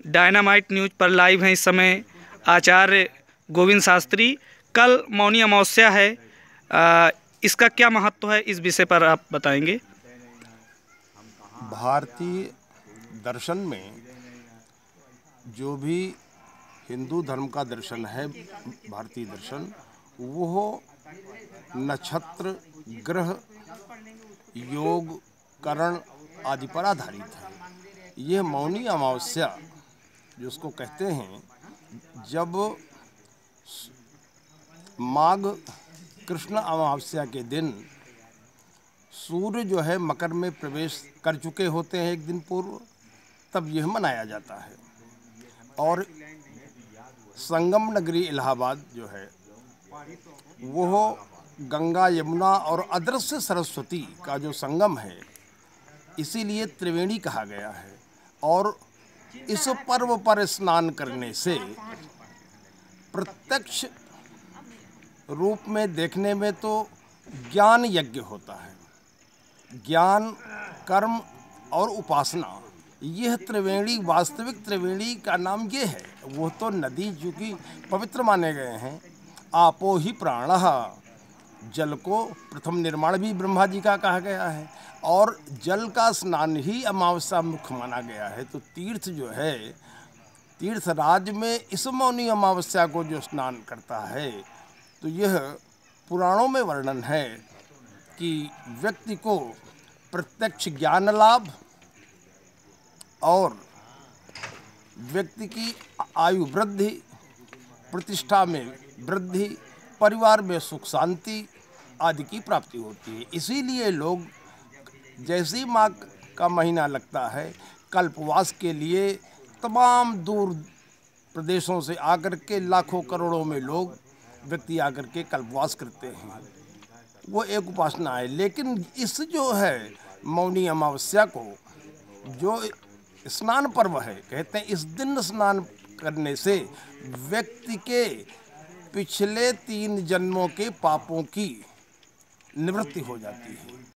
Dynamite news पर live हैं इस समय आचार्य गोविंद शास्त्री। कल मौनी अमावस्या है, इसका क्या महत्व है, इस विषय पर आप बताएंगे। भारतीय दर्शन में जो भी हिंदू धर्म का दर्शन है, भारतीय दर्शन, वो नक्षत्र, ग्रह, योग, करण आदि पर आधारित है। यह मौनी अमावस्या जिसको कहते हैं, जब माघ कृष्ण अमावस्या के दिन सूर्य जो है मकर में प्रवेश कर चुके होते हैं एक दिन पूर्व, तब यह मनाया जाता है। और संगम नगरी इलाहाबाद जो है वो गंगा, यमुना और अदृश्य सरस्वती का जो संगम है, इसीलिए त्रिवेणी कहा गया है। और इस पर्व पर स्नान करने से प्रत्यक्ष रूप में देखने में तो ज्ञान यज्ञ होता है। ज्ञान, कर्म और उपासना, यह त्रिवेणी, वास्तविक त्रिवेणी का नाम ये है। वो तो नदी चूँकि पवित्र माने गए हैं, आपो ही प्राणः, जल को प्रथम निर्माण भी ब्रह्मा जी का कहा गया है, और जल का स्नान ही अमावस्या मुख्य माना गया है। तो तीर्थ जो है, तीर्थ राज में इस मौनी अमावस्या को जो स्नान करता है, तो यह पुराणों में वर्णन है कि व्यक्ति को प्रत्यक्ष ज्ञान लाभ और व्यक्ति की आयु वृद्धि, प्रतिष्ठा में वृद्धि, परिवार में सुख शांति आदि की प्राप्ति होती है। इसीलिए लोग जैसे ही माघ का महीना लगता है, कल्पवास के लिए तमाम दूर प्रदेशों से आकर के लाखों करोड़ों में लोग व्यक्ति आकर के कल्पवास करते हैं। वो एक उपासना है। लेकिन इस जो है मौनी अमावस्या को जो स्नान पर्व है, कहते हैं इस दिन स्नान करने से व्यक्ति के पिछले 3 जन्मों के पापों की निवृत्ति हो जाती है।